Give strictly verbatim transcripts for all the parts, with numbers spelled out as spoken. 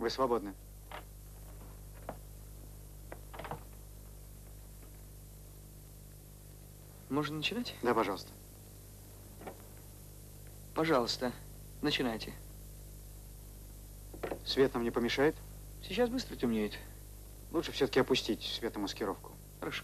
Вы свободны. Можно начинать? Да, пожалуйста. Пожалуйста, начинайте. Свет нам не помешает? Сейчас быстро темнеет. Лучше все-таки опустить светомаскировку. Хорошо.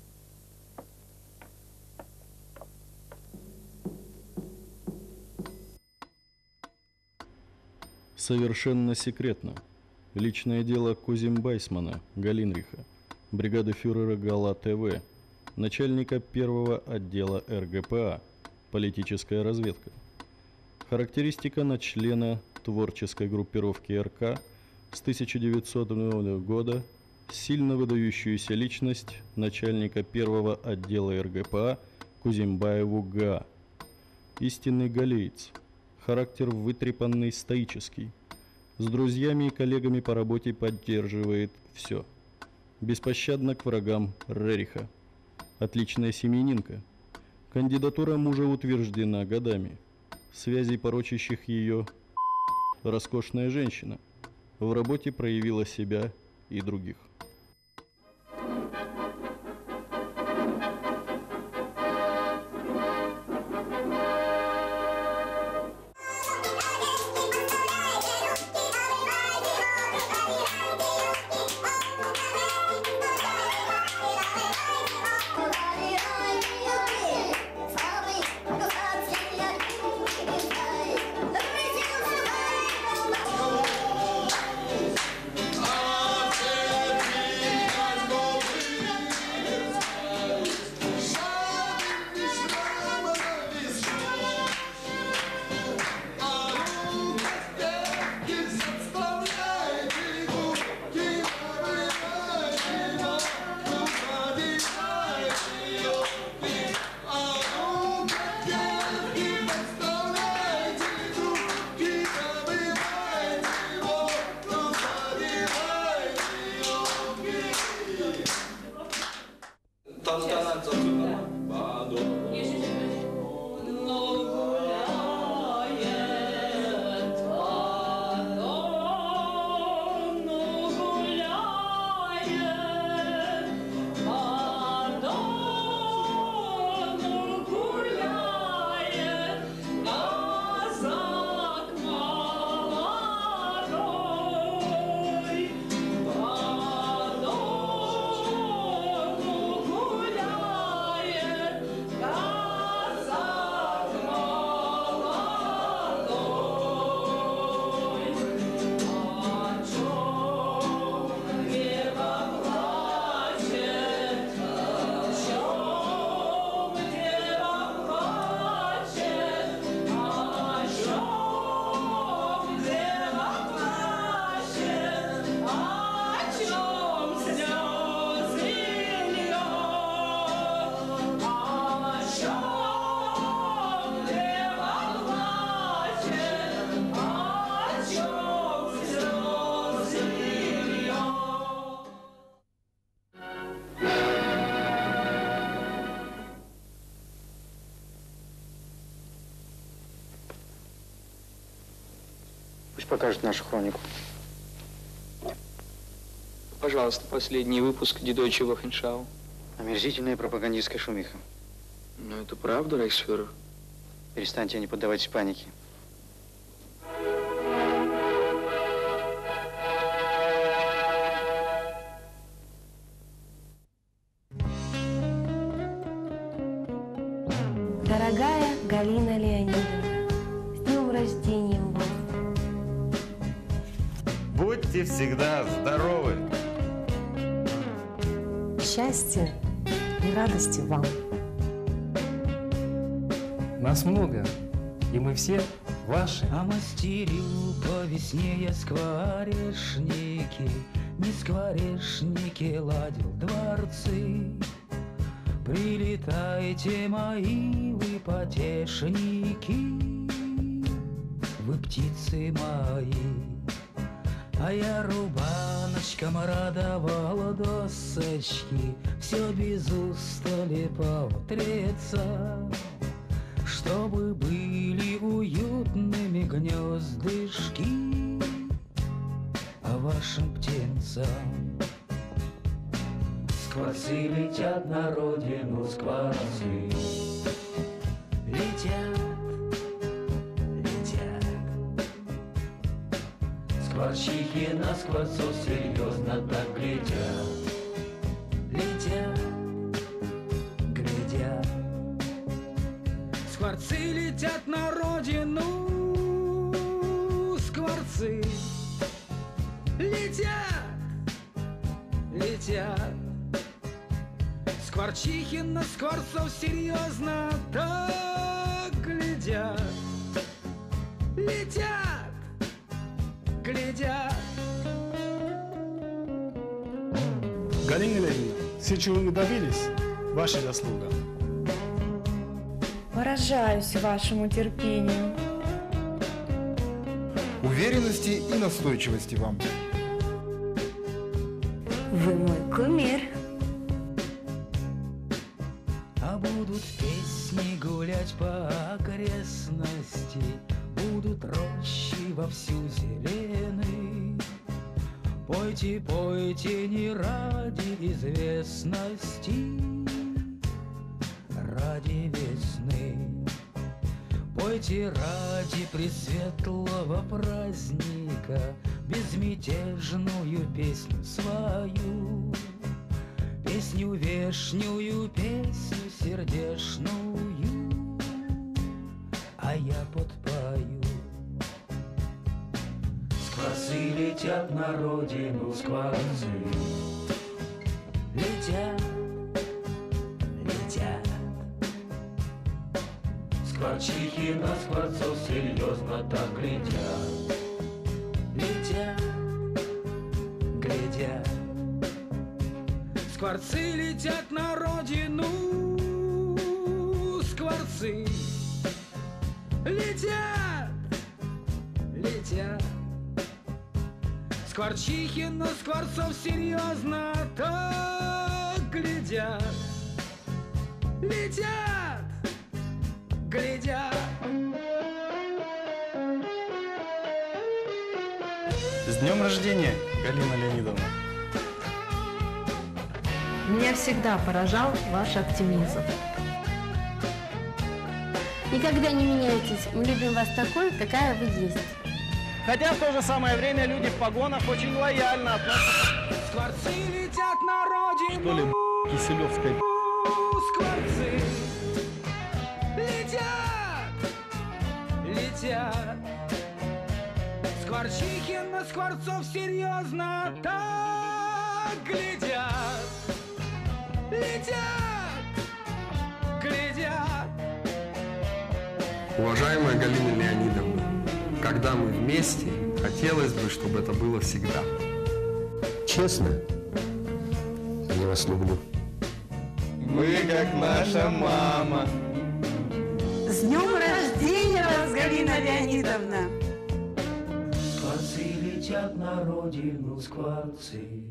Совершенно секретно. Личное дело Кузимбайсмана Галинриха, бригады фюрера Гала ТВ, начальника первого отдела РГПА, политическая разведка. Характеристика на члена творческой группировки РК с тысяча девятисотого года, сильно выдающуюся личность начальника первого отдела РГПА Кузимбаеву Га. Истинный галеец. Характер вытрепанный, стоический. С друзьями и коллегами по работе поддерживает все. Беспощадно к врагам Рериха. Отличная семьянинка. Кандидатура мужа утверждена годами. Связей, порочащих ее, роскошная женщина. В работе проявила себя и других. Покажет нашу хронику. Пожалуйста, последний выпуск Die Deutsche Wochenschau. Омерзительная пропагандистская шумиха. Ну, это правда, рейхсфюрер? Перестаньте, не поддавайтесь панике. Дорогая Галина Леонидовна, с днем рождения вас! Будьте всегда здоровы! Счастья и радости вам! Нас много, и мы все ваши. А мастерю по весне я скворечники, не скворечники ладил дворцы. Прилетайте, мои вы потешники, вы птицы мои. А я рубаночком радовала досочки, все без устали повтреться, чтобы были уютными гнездышки. А вашим птенцам. Скворцы летят на родину, скворцы летят, летят. Скворчихи на скворцов серьезно так глядят, летят, глядят. Скворцы летят на родину, скворцы летят, летят. Скворчихи на скворцов серьезно так глядят, летят, глядят. Галина Леонидовна, все, чего вы добились, ваша заслуга. Поражаюсь вашему терпению. Уверенности и настойчивости вам. Вы мой кумир. А будут песни гулять по окрестности, будут рощи вовсю зелены. Пойте, пойте не ради известности, ради весны. Пойте ради пресветлого праздника безмятежную песню свою, песню вешнюю, песню сердечную, а я подпою. Скворцы летят на родину, скворцы летят, летят. Скворчихи на скворцов серьезно так глядят, летят, глядят. Скворцы летят на родину, скворцы летят, летят. Скворчихи на скворцов серьезно так глядят, летят, глядят. С днем рождения, Галина Леонидовна. Меня всегда поражал ваш оптимизм. Никогда не меняйтесь. Мы любим вас такой, какая вы есть. Хотя в то же самое время люди в погонах очень лояльно относятся. Скворцы летят на родину. Что ли, Киселевская? Скворцы летят, летят. Скворчихи на скворцов серьезно так глядят, летят, глядят. Уважаемая Галина Леонидовна, когда мы вместе, хотелось бы, чтобы это было всегда. Честно, я вас люблю. Вы как наша мама. С днем рождения вас, Галина Леонидовна! Скворцы летят на родину, скворцы